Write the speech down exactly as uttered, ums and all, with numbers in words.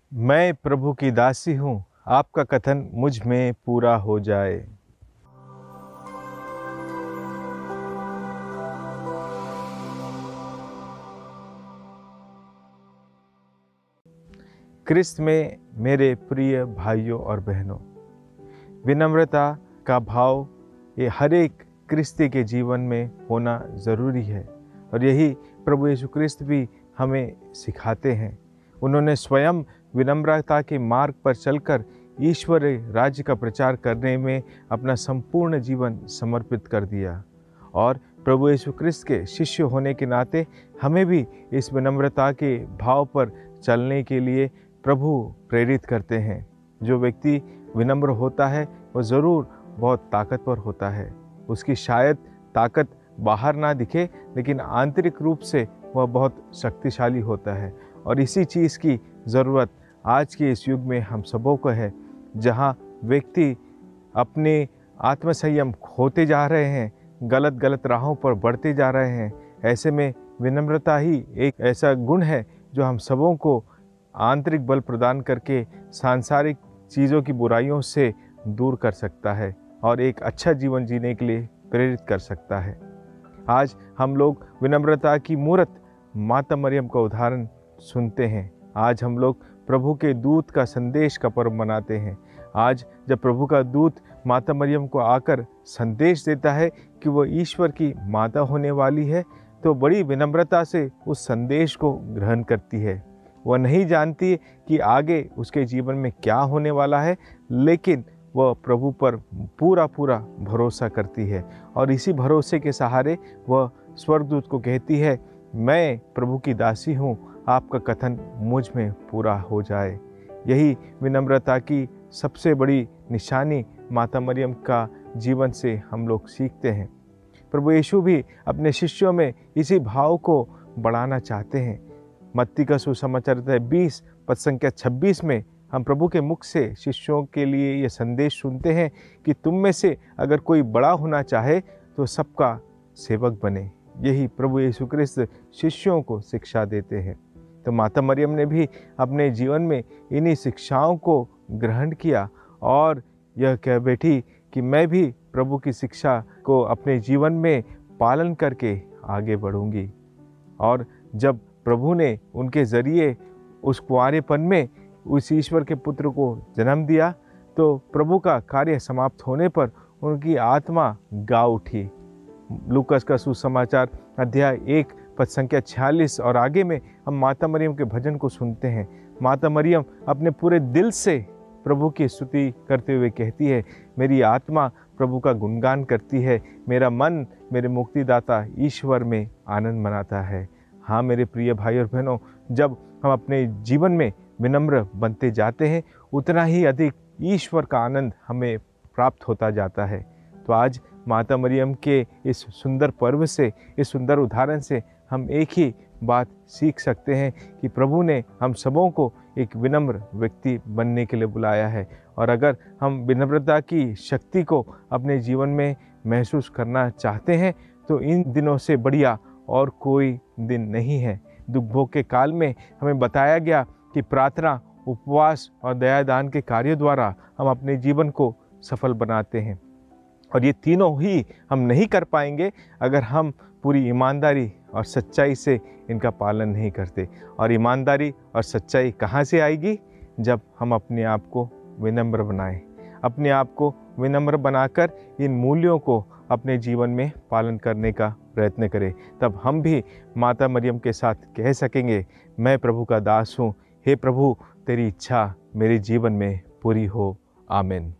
मैं प्रभु की दासी हूँ, आपका कथन मुझ में पूरा हो जाए। क्रिस्त में मेरे प्रिय भाइयों और बहनों, विनम्रता का भाव ये हर एक क्रिस्ती के जीवन में होना ज़रूरी है और यही प्रभु यीशु क्रिस्त भी हमें सिखाते हैं। उन्होंने स्वयं विनम्रता के मार्ग पर चलकर ईश्वर राज्य का प्रचार करने में अपना संपूर्ण जीवन समर्पित कर दिया और प्रभु यीशु क्रिस्त के शिष्य होने के नाते हमें भी इस विनम्रता के भाव पर चलने के लिए प्रभु प्रेरित करते हैं। जो व्यक्ति विनम्र होता है वह ज़रूर बहुत ताकतवर होता है। उसकी शायद ताकत बाहर ना दिखे, लेकिन आंतरिक रूप से वह बहुत शक्तिशाली होता है और इसी चीज़ की ज़रूरत आज के इस युग में हम सबों को है, जहाँ व्यक्ति अपने आत्मसंयम खोते जा रहे हैं, गलत गलत राहों पर बढ़ते जा रहे हैं। ऐसे में विनम्रता ही एक ऐसा गुण है जो हम सबों को आंतरिक बल प्रदान करके सांसारिक चीज़ों की बुराइयों से दूर कर सकता है और एक अच्छा जीवन जीने के लिए प्रेरित कर सकता है। आज हम लोग विनम्रता की मूर्त माता मरियम का उदाहरण सुनते हैं। आज हम लोग प्रभु के दूत का संदेश का पर्व मनाते हैं। आज जब प्रभु का दूत माता मरियम को आकर संदेश देता है कि वो ईश्वर की माता होने वाली है, तो बड़ी विनम्रता से उस संदेश को ग्रहण करती है। वह नहीं जानती कि आगे उसके जीवन में क्या होने वाला है, लेकिन वह प्रभु पर पूरा पूरा भरोसा करती है और इसी भरोसे के सहारे वह स्वर्गदूत को कहती है, मैं प्रभु की दासी हूँ, आपका कथन मुझ में पूरा हो जाए। यही विनम्रता की सबसे बड़ी निशानी माता मरियम का जीवन से हम लोग सीखते हैं। प्रभु यीशु भी अपने शिष्यों में इसी भाव को बढ़ाना चाहते हैं। मत्ती का सुसमाचार अध्याय बीस पद संख्या छब्बीस में हम प्रभु के मुख से शिष्यों के लिए ये संदेश सुनते हैं कि तुम में से अगर कोई बड़ा होना चाहे तो सबका सेवक बने। यही प्रभु यीशु क्रिस्त शिष्यों को शिक्षा देते हैं। तो माता मरियम ने भी अपने जीवन में इन्हीं शिक्षाओं को ग्रहण किया और यह कह बैठी कि मैं भी प्रभु की शिक्षा को अपने जीवन में पालन करके आगे बढ़ूंगी। और जब प्रभु ने उनके ज़रिए उस कुंवारेपन में उस ईश्वर के पुत्र को जन्म दिया, तो प्रभु का कार्य समाप्त होने पर उनकी आत्मा गा उठी। लूकास का सुसमाचार अध्याय एक पद संख्या छियालीस और आगे में हम माता मरियम के भजन को सुनते हैं। माता मरियम अपने पूरे दिल से प्रभु की स्तुति करते हुए कहती है, मेरी आत्मा प्रभु का गुणगान करती है, मेरा मन मेरे मुक्तिदाता ईश्वर में आनंद मनाता है। हाँ मेरे प्रिय भाई और बहनों, जब हम अपने जीवन में विनम्र बनते जाते हैं, उतना ही अधिक ईश्वर का आनंद हमें प्राप्त होता जाता है। तो आज माता मरियम के इस सुंदर पर्व से, इस सुंदर उदाहरण से हम एक ही बात सीख सकते हैं कि प्रभु ने हम सबों को एक विनम्र व्यक्ति बनने के लिए बुलाया है। और अगर हम विनम्रता की शक्ति को अपने जीवन में महसूस करना चाहते हैं, तो इन दिनों से बढ़िया और कोई दिन नहीं है। दुख भोग के काल में हमें बताया गया कि प्रार्थना, उपवास और दयादान के कार्यों द्वारा हम अपने जीवन को सफल बनाते हैं। और ये तीनों ही हम नहीं कर पाएंगे अगर हम पूरी ईमानदारी और सच्चाई से इनका पालन नहीं करते। और ईमानदारी और सच्चाई कहाँ से आएगी? जब हम अपने आप को विनम्र बनाएं, अपने आप को विनम्र बनाकर इन मूल्यों को अपने जीवन में पालन करने का प्रयत्न करें। तब हम भी माता मरियम के साथ कह सकेंगे, मैं प्रभु का दास हूँ, हे प्रभु तेरी इच्छा मेरे जीवन में पूरी हो। आमीन।